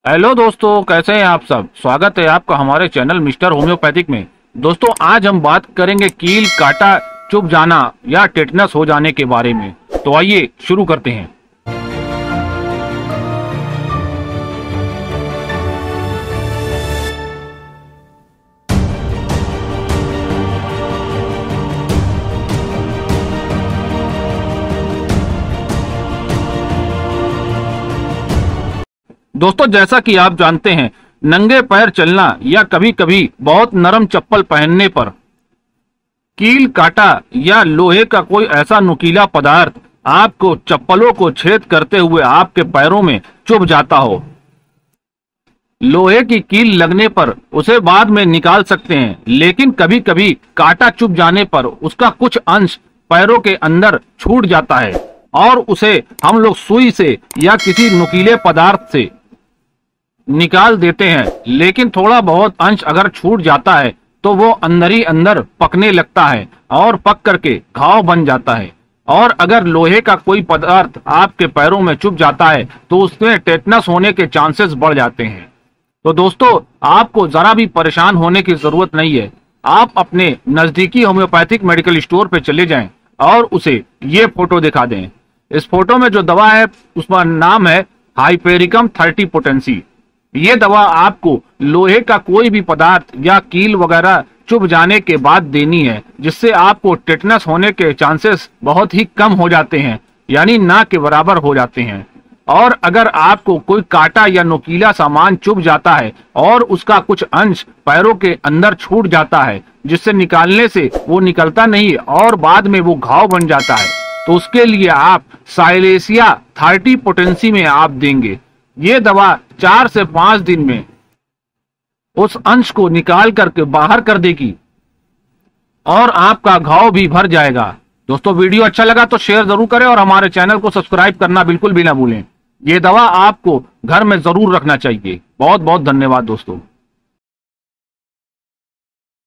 Hello दोस्तों, कैसे हैं आप सब। स्वागत है आपका हमारे चैनल मिस्टर होम्योपैथिक में। दोस्तों, आज हम बात करेंगे कील, काटा, चुभ जाना या टेटनस हो जाने के बारे में। तो आइए शुरू करते हैं। दोस्तों, जैसा कि आप जानते हैं, नंगे पैर चलना या कभी कभी बहुत नरम चप्पल पहनने पर कील, काटा या लोहे का कोई ऐसा नुकीला पदार्थ आपको चप्पलों को छेद करते हुए आपके पैरों में चुभ जाता हो। लोहे की कील लगने पर उसे बाद में निकाल सकते हैं, लेकिन कभी कभी काटा चुभ जाने पर उसका कुछ अंश पैरों के अंदर छूट जाता है और उसे हम लोग सुई से या किसी नुकीले पदार्थ से निकाल देते हैं। लेकिन थोड़ा बहुत अंश अगर छूट जाता है तो वो अंदर ही अंदर पकने लगता है और पक करके घाव बन जाता है। और अगर लोहे का कोई पदार्थ आपके पैरों में चुभ जाता है तो उसमें टेटनस होने के चांसेस बढ़ जाते हैं। तो दोस्तों, आपको जरा भी परेशान होने की जरूरत नहीं है। आप अपने नजदीकी होम्योपैथिक मेडिकल स्टोर पे चले जाएं और उसे ये फोटो दिखा दें। इस फोटो में जो दवा है उसका नाम है हाइपेरिकम 30 पोटेंसी। ये दवा आपको लोहे का कोई भी पदार्थ या कील वगैरह चुभ जाने के बाद देनी है, जिससे आपको टेटनस होने के चांसेस बहुत ही कम हो जाते हैं, यानी ना के बराबर हो जाते हैं। और अगर आपको कोई काटा या नुकीला सामान चुभ जाता है और उसका कुछ अंश पैरों के अंदर छूट जाता है, जिससे निकालने से वो निकलता नहीं और बाद में वो घाव बन जाता है, तो उसके लिए आप साइलेशिया 30 पोटेंसी में आप देंगे। ये दवा 4 से 5 दिन में उस अंश को निकाल करके बाहर कर देगी और आपका घाव भी भर जाएगा। दोस्तों, वीडियो अच्छा लगा तो शेयर जरूर करें और हमारे चैनल को सब्सक्राइब करना बिल्कुल भी ना भूलें। ये दवा आपको घर में जरूर रखना चाहिए। बहुत बहुत धन्यवाद दोस्तों।